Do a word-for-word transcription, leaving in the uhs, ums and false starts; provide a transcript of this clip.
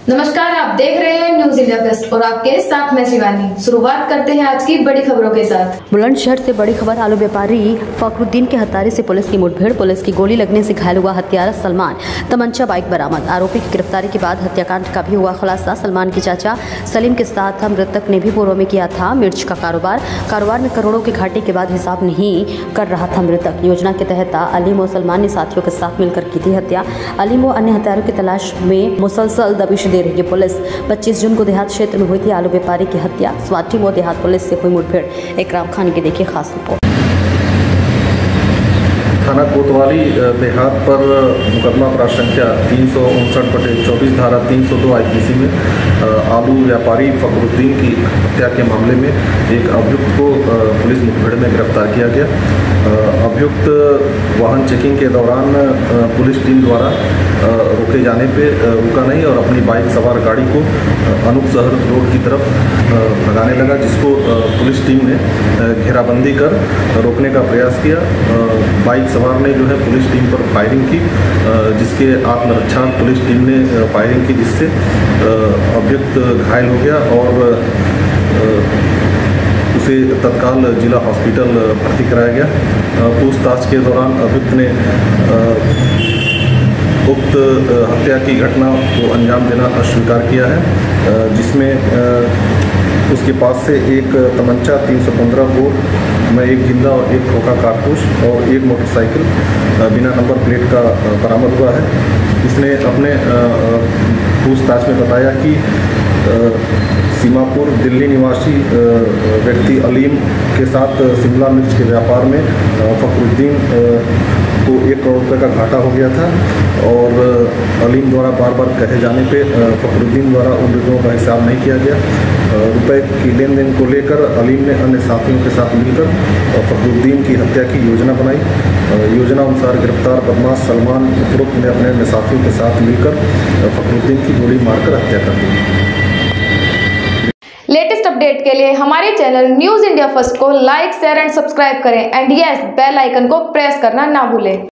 नमस्कार, आप देख रहे हैं न्यूज इंडिया फर्स्ट और आपके साथ मैं शिवानी। शुरुआत करते हैं आज की बड़ी खबरों के साथ। बुलंदशहर से बड़ी खबर। आलू व्यापारी फखरुद्दीन के हत्यारे से पुलिस की मुठभेड़। पुलिस की गोली लगने से घायल हुआ हत्यारा सलमान। तमंचा बाइक बरामद। आरोपी की गिरफ्तारी के बाद हत्याकांड का भी हुआ खुलासा। सलमान के चाचा सलीम के साथ मृतक ने भी पूर्व में किया था मिर्च का कारोबार। कारोबार में करोड़ों के घाटे के बाद हिसाब नहीं कर रहा था मृतक। योजना के तहत अलीम और सलमान ने साथियों के साथ मिलकर की थी हत्या। अलीम व अन्य हत्यारों की तलाश में मुसलसल दबिश दे रही है पुलिस। पच्चीस जून को देहात क्षेत्र में हुई थी आलू व्यापारी की हत्या। स्वाति व देहात पुलिस से हुई मुठभेड़। इकराम खान की देखिए खास रिपोर्ट। थाना कोतवाली देहात पर मुकदमा प्राप्त संख्या तीन सौ उनसठ बटे चौबीस धारा तीन सौ दो आईपीसी में आलू व्यापारी फखरुद्दीन की हत्या के मामले में एक अभियुक्त को पुलिस मुठभेड़ में गिरफ्तार किया गया। अभियुक्त वाहन चेकिंग के दौरान पुलिस टीम द्वारा रोके जाने पे रुका नहीं और अपनी बाइक सवार गाड़ी को अनूप शहर रोड की तरफ भगाने लगा, जिसको पुलिस टीम ने घेराबंदी कर रोकने का प्रयास किया। बाइक सवार ने जो है पुलिस टीम पर फायरिंग की, जिसके आत्मरक्षा पुलिस टीम ने फायरिंग की, जिससे अभियुक्त घायल हो गया और उसे तत्काल जिला हॉस्पिटल भर्ती कराया गया। पूछताछ के दौरान अभियुक्त ने उक्त हत्या की घटना को अंजाम देना अस्वीकार किया है, जिसमें उसके पास से एक तमंचा तीन सौ पंद्रह बोर में एक जिंदा और एक खोखा कारतूस और एक मोटरसाइकिल बिना नंबर प्लेट का बरामद हुआ है। इसने अपने पूछताछ में बताया कि सीमापुर दिल्ली निवासी व्यक्ति अलीम के साथ शिमला मिर्च के व्यापार में फखरुद्दीन को एक करोड़ रुपये का घाटा हो गया था और अलीम द्वारा बार बार कहे जाने पे फखरुद्दीन द्वारा उन रुपयों का हिसाब नहीं किया गया। रुपए की लेन देन को लेकर अलीम ने अन्य साथियों के साथ मिलकर फखरुद्दीन की हत्या की योजना बनाई। योजना अनुसार गिरफ्तार बदमाश सलमान उपरोक्त ने अपने अन्य साथियों के साथ मिलकर फखरुद्दीन की गोली मारकर हत्या कर दी। लेटेस्ट अपडेट के लिए हमारे चैनल न्यूज इंडिया फर्स्ट को लाइक, शेयर एंड सब्सक्राइब करें एंड यस बेल आइकन को प्रेस करना ना भूलें।